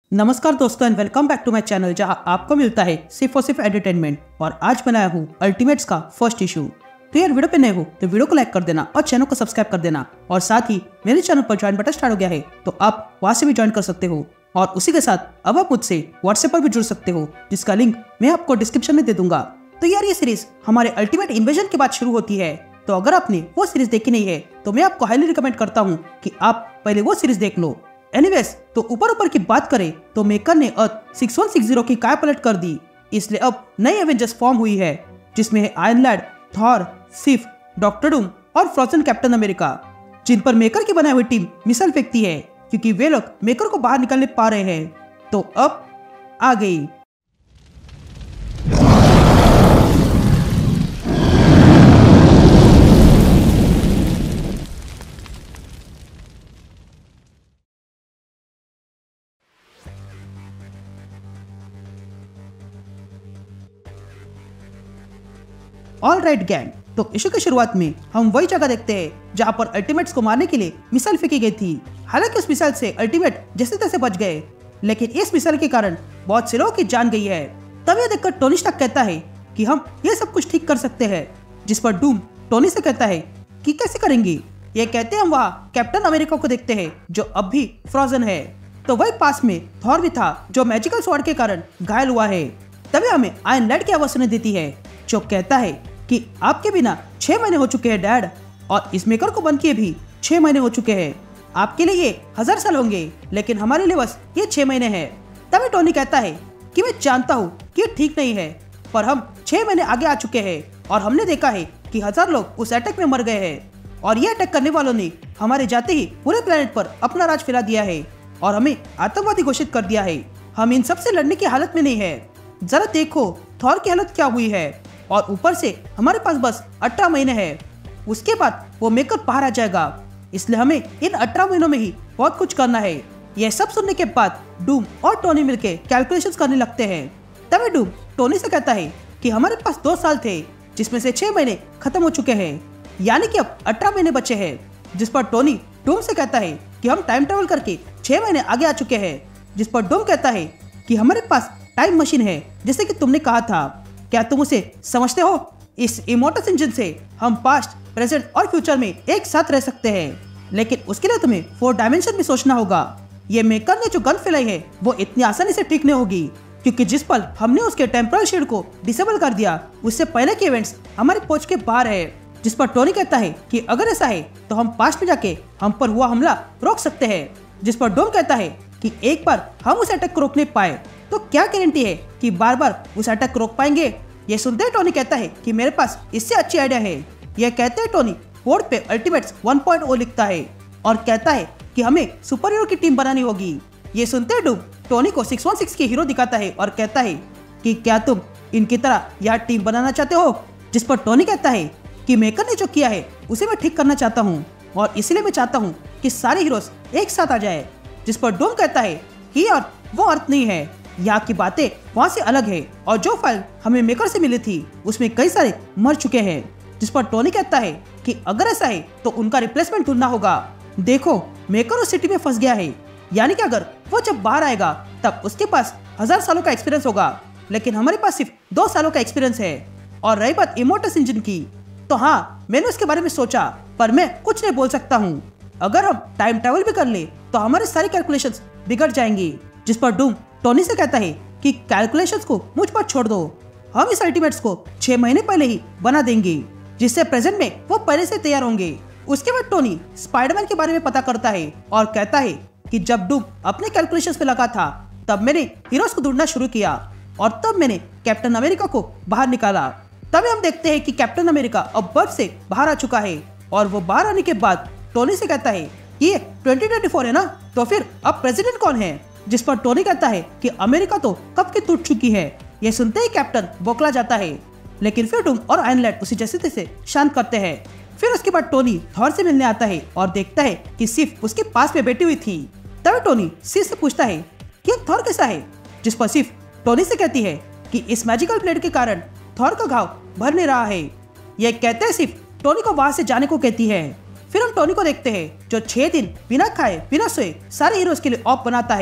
नमस्कार दोस्तों and welcome back to my channel जहां आपको मिलता है सिर्फ और सिर्फ एंटरटेनमेंट। और आज बनाया हूँ अल्टीमेट्स का फर्स्ट इशू। तो यार वीडियो पे नए हो तो वीडियो को लाइक कर देना और चैनल को सब्सक्राइब कर देना। और साथ ही मेरे चैनल पर ज्वाइन बटन स्टार्ट हो गया है तो आप वहां से भी ज्वाइन कर सकते हो। और उसी के साथ अब आप मुझसे व्हाट्सएप पर भी जुड़ सकते हो जिसका लिंक मैं आपको डिस्क्रिप्शन में दे दूंगा। तो यार ये सीरीज हमारे अल्टीमेट इन्वेजन के बाद शुरू होती है। तो अगर आपने वो सीरीज देखी नहीं है तो मैं आपको हाईली रिकमेंड करता हूँ कि आप पहले वो सीरीज देख लो। एनीवेज तो ऊपर की बात करें तो मेकर ने अर्थ 6160 की काय पलट कर दी। इसलिए अब नई एवेंजर्स फॉर्म हुई है जिसमें है Iron Lad, Thor, Sif, Doctor Doom और फ्रोजन कैप्टन अमेरिका, जिन पर मेकर की बनाई हुई टीम मिसाइल फेंकती है क्योंकि वे लोग मेकर को बाहर निकालने पा रहे हैं। तो अब आ गई। ऑल राइट गैंग, तो इशू की शुरुआत में हम वही जगह देखते हैं जहां पर अल्टीमेट्स को मारने के लिए मिसाइल फेंकी गई थी। हालांकि उस मिसाइल से अल्टीमेट जैसे तैसे बच गए, लेकिन इस मिसाइल के कारण बहुत से लोगों की जान गई है। तब यह देखकर टोनी स्टार्क कहता है कि हम ये सब कुछ ठीक कर सकते हैं, जिस पर डूम टोनी से कहता है कि कैसे करेंगे। ये कहते हम वहाँ कैप्टन अमेरिका को देखते हैं जो अब भी फ्रोजन है। तो वही पास में थॉर भी था जो मैजिकल स्वॉर्ड के कारण घायल हुआ है। तभी हमें आयरन लैड की आवाज सुनाई देती है जो कहता है कि आपके बिना 6 महीने हो चुके हैं डैड, और इस मेकर को बंद किए भी 6 महीने हो चुके हैं। आपके लिए ये 1000 साल होंगे लेकिन हमारे लिए बस ये 6 महीने हैं। तभी टोनी कहता है कि मैं जानता हूँ कि ये ठीक नहीं है, पर हम 6 महीने आगे आ चुके हैं और हमने देखा है कि 1000 लोग उस अटैक में मर गए हैं। और ये अटैक करने वालों ने हमारे जाते ही पूरे प्लेनेट पर अपना राज फैला दिया है और हमें आतंकवादी घोषित कर दिया है। हम इन सब से लड़ने की हालत में नहीं है। जरा देखो थॉर की हालत क्या हुई है, और ऊपर से हमारे पास बस 18 महीने हैं। उसके बाद वो मेकर बाहर आ जाएगा, इसलिए हमें इन 18 महीनों में ही बहुत कुछ करना है। यह सब सुनने के बाद डूम और टोनी मिलके कैलकुलेशंस करने लगते हैं। तभी डूम टोनी से कहता है कि हमारे पास 2 साल थे जिसमें से 6 महीने खत्म हो चुके हैं, यानी कि अब 18 महीने बचे हैं। जिस पर टोनी डूम से कहता है कि हम टाइम ट्रेवल करके 6 महीने आगे आ चुके हैं। जिस पर डूम कहता है कि हमारे पास टाइम मशीन है जैसे कि तुमने कहा था, क्या तुम उसे समझते हो? इस इमोर्टस इंजन से हम पास्ट, प्रेजेंट और फ्यूचर में एक साथ रह सकते हैं, लेकिन उसके लिए तुम्हें 4 डायमेंशन में सोचना होगा। ये मेकर ने जो गन फैलाई है वो इतनी आसानी से ठीक नहीं होगी, क्योंकि जिस पल हमने उसके टेम्पोरल शील्ड को डिसेबल कर दिया उससे पहले के इवेंट्स हमारे पहुंच के बाहर है। जिस पर टोनी कहता है कि अगर ऐसा है तो हम पास्ट में जाके हम पर हुआ हमला रोक सकते हैं। जिस पर डोम कहता है कि एक बार हम उस अटैक को रोकने पाए तो क्या गारंटी है कि बार बार उस अटैक को रोक पाएंगे। ये सुनते ही टोनी कहता है कि मेरे पास इससे अच्छी आइडिया है। यह कहते हैं टोनी बोर्ड पे अल्टीमेट्स 1.0 लिखता है और कहता है कि हमें सुपर हीरो की टीम बनानी होगी। ये सुनते डूम टोनी को 616 के हीरो दिखाता है और कहता है कि क्या तुम इनकी तरह यह टीम बनाना चाहते हो। जिस पर टोनी कहता है कि मेकर ने जो किया है उसे मैं ठीक करना चाहता हूँ और इसलिए मैं चाहता हूँ कि सारे हीरोज एक साथ आ जाए। जिस पर डूम कहता है कि यार वो अर्थ नहीं है, यहाँ की बातें वहाँ से अलग है और जो फाइल हमें मेकर से मिली थी उसमें कई सारे मर चुके हैं। जिस पर टोनी कहता है कि अगर ऐसा है तो उनका रिप्लेसमेंट ढूंढना होगा। देखो मेकर उस सिटी में फंस गया है, यानी कि अगर वो जब बाहर आएगा तब उसके पास 1000 सालों का एक्सपीरियंस होगा, लेकिन हमारे पास सिर्फ 2 सालों का एक्सपीरियंस है। और रही बात इमोर्टस इंजन की, तो हाँ मैंने उसके बारे में सोचा पर मैं कुछ नहीं बोल सकता हूँ। अगर हम टाइम ट्रेवल भी कर ले तो हमारे सारे कैलकुलेशंस बिगड़ जाएंगी। जिस पर डूम टोनी से कहता है कि कैलकुलेशंस को मुझ पर छोड़ दो, हम इस अल्टीमेट्स को 6 महीने पहले ही बना देंगे जिससे प्रेजेंट में वो पहले से तैयार होंगे। उसके बाद टोनी स्पाइडरमैन के बारे में पता करता है और कहता है कि जब डूम अपने कैलकुलेशंस पे लगा था तब मैंने हीरोज को ढूंढना शुरू किया और तब मैंने कैप्टन अमेरिका को बाहर निकाला। तभी हम देखते हैं कि कैप्टन अमेरिका अब बर्फ से बाहर आ चुका है और वो बाहर आने के बाद टोनी से कहता है ये 2024 है ना, तो फिर अब प्रेसिडेंट कौन है। जिस पर टोनी कहता है कि अमेरिका तो कब की टूट चुकी है। ये सुनते ही कैप्टन बौखला जाता है, लेकिन फिर डूम और आयरन लैड उसे जैसे तैसे शांत करते हैं। फिर उसके बाद टोनी थॉर से मिलने आता है और देखता है कि सिर्फ उसके पास में बैठी हुई थी। तभी टोनी सिर्फ से पूछता है कि थॉर कैसा है। जिस पर सिर्फ टोनी से कहती है कि इस मैजिकल प्लेट के कारण थॉर का घाव भर नहीं रहा है। यह कहते हैं सिर्फ टोनी को वहां से जाने को कहती है। फिर हम टोनी को देखते हैं जो 6 दिन बिना खाए बिना सोए सारे हीरोज के लिए ऑफ बनाता है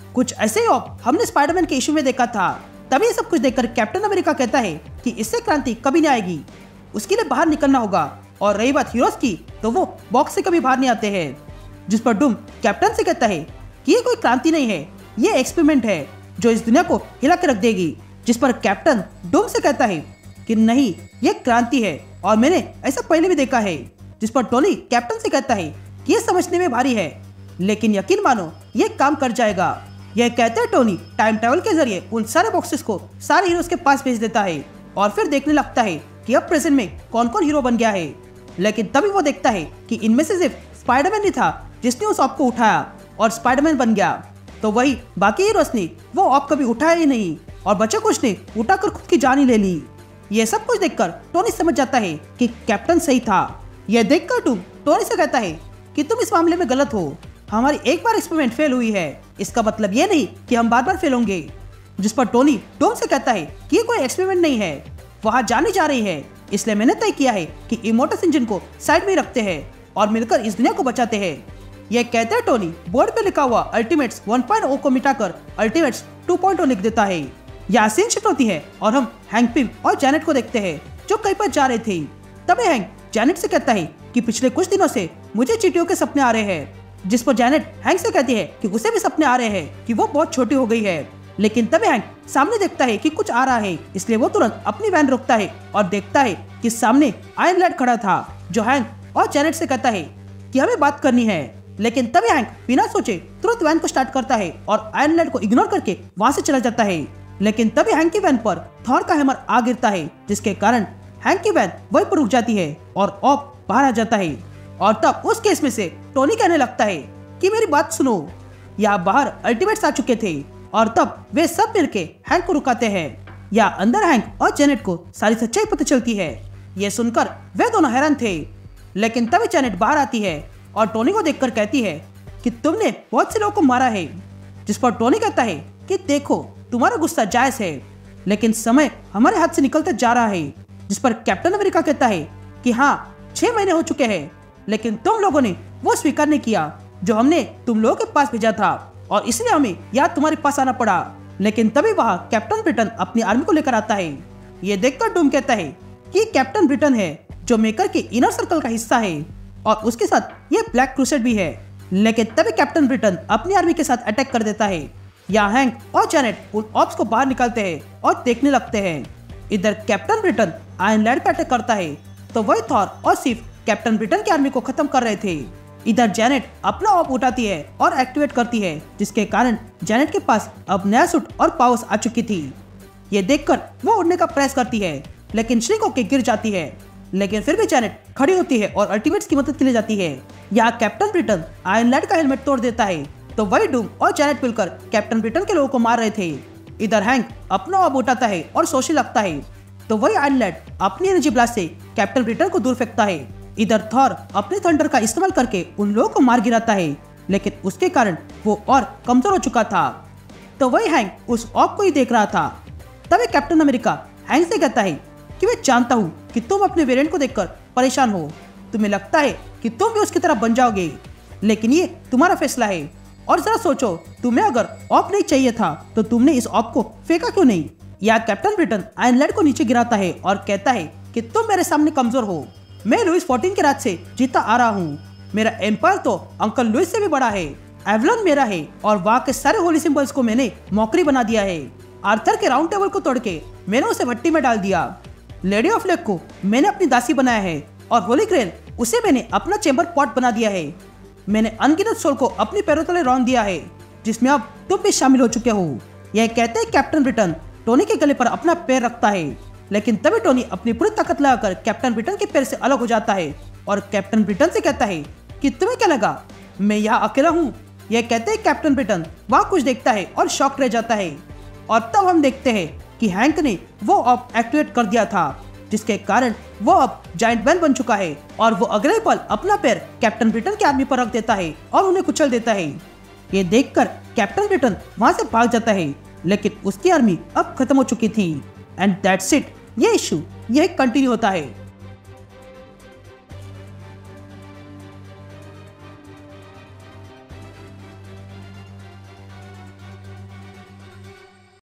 कुछ ऐसे ही ऑप हमने स्पाइडरमैन के इशू में देखा था। तभी ये सब कुछ देखकर कैप्टन अमेरिका कहता है कि इससे क्रांति कभी नहीं आएगी, उसके लिए बाहर निकलना होगा। और रही बात हीरोज की, तो वो बॉक्स से कभी बाहर नहीं आते हैं। जिस पर डूम कैप्टन से कहता है कि ये कोई क्रांति नहीं है, ये एक्सपेरिमेंट है जो इस दुनिया को हिला के रख देगी। जिस पर कैप्टन डूम से कहता है कि नहीं, ये क्रांति है और मैंने ऐसा पहले भी देखा है। जिस पर टोनी कैप्टन से कहता है कि ये समझने में भारी है, लेकिन यकीन मानो ये काम कर जाएगा। यह कहते टोनी टाइम ट्रैवल के जरिए उन सारे बॉक्सेस को सारे हीरोज के पास भेज देता है और फिर देखने लगता है कि अब प्रेजेंट में कौन कौन हीरो बन गया है। लेकिन तभी वो देखता है कि इनमें से सिर्फ स्पाइडरमैन ही था जिसने उस ऑप को उठाया और स्पाइडरमैन बन गया। तो वही बाकी हीरोज ने वो ऑप कभी उठाया ही नहीं और बचे कुछ ने उठाकर खुद की जान ही ले ली। ये सब कुछ देखकर टोनी समझ जाता है कि कैप्टन सही था। यह देखकर टूम टोनी से कहता है कि तुम इस मामले में गलत हो, हमारी एक बार एक्सपेरिमेंट फेल हुई है, इसका मतलब ये नहीं कि हम बार बार फेल होंगे। जिस पर टोनी टॉम से कहता है कि ये कोई एक्सपेरिमेंट नहीं है, वहाँ जाने जा रही है, इसलिए मैंने तय किया है कि इमोर्टस इंजन को साइड में रखते हैं और मिलकर इस दुनिया को बचाते हैं। यह कहते हैं टोनी बोर्ड पे लिखा हुआ अल्टीमेट्स 1.0 को मिटाकर अल्टीमेट्स 2.0 लिख देता है। यहाँ सीन शिफ्ट होती है और हम हैंक पिम और जैनेट को देखते हैं जो कहीं पर जा रहे थे। तभी हैंक जैनेट से कहता है कि पिछले कुछ दिनों से मुझे चींटियों के सपने आ रहे हैं। जिस पर जैनेट हैंक से कहती है कि उसे भी सपने आ रहे हैं कि वो बहुत छोटी हो गई है। लेकिन तभी हैंक सामने देखता है कि कुछ आ रहा है, इसलिए वो तुरंत अपनी वैन रोकता है और देखता है कि सामने आयरन लैड खड़ा था जो हैंक और जैनेट से कहता है कि हमें बात करनी है। लेकिन तभी हैंक बिना सोचे तुरंत वैन को स्टार्ट करता है और आयरन लैड को इग्नोर करके वहाँ से चला जाता है। लेकिन तभी हैंक की वैन पर थॉर का हैमर आ गिरता है, जिसके कारण हैंक की वैन वहीं पर रुक जाती है और ऑप बाहर आ जाता है। और तब उस केस में से टोनी कहने लगता है कि मेरी बात सुनो, यहाँ बाहर अल्टीमेट्स आ चुके थे और तब वे सब मिलके हैंक को रुकाते हैं। या अंदर हैंक और जेनेट को सारी सच्चाई पता चलती है। ये सुनकर वे दोनों हैरान थे। लेकिन तभी जेनेट बाहर आती है और टोनी को देखकर कहती है कि तुमने बहुत से लोगों को मारा है। जिस पर टोनी कहता है कि देखो तुम्हारा गुस्सा जायज है, लेकिन समय हमारे हाथ से निकलता जा रहा है। जिस पर कैप्टन अमेरिका कहता है कि हाँ 6 महीने हो चुके हैं, लेकिन तुम लोगों ने वो स्वीकार नहीं किया जो हमने तुम लोगों के पास भेजा था और इसलिए हमें याद तुम्हारे पास आना पड़ा। लेकिन तभी वहाँ कैप्टन ब्रिटेन अपनी आर्मी को लेकर आता है। ये देखकर डूम कहता है कि कैप्टन ब्रिटेन है जो मेकर के इनर सर्कल का हिस्सा है और उसके साथ ये ब्लैक क्रूसेड भी है। लेकिन तभी कैप्टन ब्रिटेन अपनी आर्मी के साथ अटैक कर देता है। यहाँ हैंक और जैनेट उन ऑप्स को बाहर निकालते हैं और देखने लगते हैं। इधर कैप्टन ब्रिटेन आयरन लैड पर अटैक करता है तो वही थॉर और सिर्फ कैप्टन ब्रिटेन की आर्मी को खत्म कर रहे थे। इधर जैनेट अपना ऑप उठाती है और एक्टिवेट करती है, जिसके कारण जैनेट के पास अब नया सूट और पावर्स आ चुकी थी। ये देखकर वो उड़ने का प्रयास करती है, लेकिन श्रिंक होकर गिर जाती है। लेकिन फिर भी जैनेट खड़ी होती है और अल्टीमेट्स की मदद के लिए जाती है। यहाँ कैप्टन ब्रिटेन आयरन लैड का हेलमेट तोड़ देता है तो वही डूम और जैनेट मिलकर कैप्टन ब्रिटेन के लोगों को मार रहे थे। इधर हैंक अपना ऑप उठाता है और सोचने लगता है तो वही आयरन लैड अपनी एनर्जी ब्लास्ट से कैप्टन ब्रिटेन को दूर फेंकता है। इधर थॉर अपने थंडर का इस्तेमाल करके उन लोगों को मार गिराता है, लेकिन उसके कारण वो और कमजोर हो चुका था। तो वही हैंक उस ऑप को ही देख रहा था। तभी कैप्टन अमेरिका हैंक से कहता है कि मैं जानता हूँ कि तुम अपने वेरिएंट को देखकर परेशान हो, तुम्हें लगता है कि तुम भी उसकी तरह बन जाओगे, लेकिन ये तुम्हारा फैसला है। और जरा सोचो, तुम्हें अगर ऑप नहीं चाहिए था तो तुमने इस ऑप को फेंका क्यों नहीं। या कैप्टन ब्रिटेन आयरन लैड को नीचे गिराता है और कहता है कि तुम मेरे सामने कमजोर हो, मैं लुइस 14 के राज से जीता आ रहा हूँ। मेरा एम्पायर तो अंकल लुइस से भी बड़ा है। एवलन मेरा है और वहाँ के सारे होली सिंबल्स को मैंने मॉकरी बना दिया है। आर्थर के राउंड टेबल को तोड़ के मैंने उसे भट्टी में डाल दिया। लेडी ऑफ लेक को मैंने अपनी दासी बनाया है और होली ग्रेल उसे मैंने अपना चेंबर पॉट बना दिया है। मैंने अनगिनत सोल को अपनी पैरों तले रौंद दिया है, जिसमें अब तुम भी शामिल हो चुके हो। यह कहते हैं कैप्टन ब्रिटेन टोनी के गले पर अपना पैर रखता है, लेकिन तभी टोनी अपनी पूरी ताकत लगाकर कैप्टन ब्रिटेन के पैर से अलग हो जाता है और कैप्टन ब्रिटेन से कहता है कि तुम्हें क्या लगा मैं यहाँ अकेला हूँ। यह कहते हैं कैप्टन ब्रिटेन वहाँ कुछ देखता है और शॉक रह जाता है। और तब हम देखते हैं कि हैंक ने वो ऑप एक्टिवेट कर दिया था, जिसके कारण वो अब जायंट मैन बन चुका है और वो अगले पल अपना पैर कैप्टन ब्रिटेन की आर्मी पर रख देता है और उन्हें कुचल देता है। ये देखकर कैप्टन ब्रिटेन वहाँ से भाग जाता है, लेकिन उसकी आर्मी अब खत्म हो चुकी थी। And that's it. ये इशू यही कंटिन्यू होता है।